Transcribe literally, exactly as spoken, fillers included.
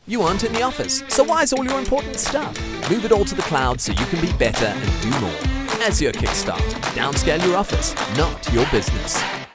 You aren't in the office, so why is all your important stuff? Move it all to the cloud so you can be better and do more. Azure KickStart. Downscale your office, not your business.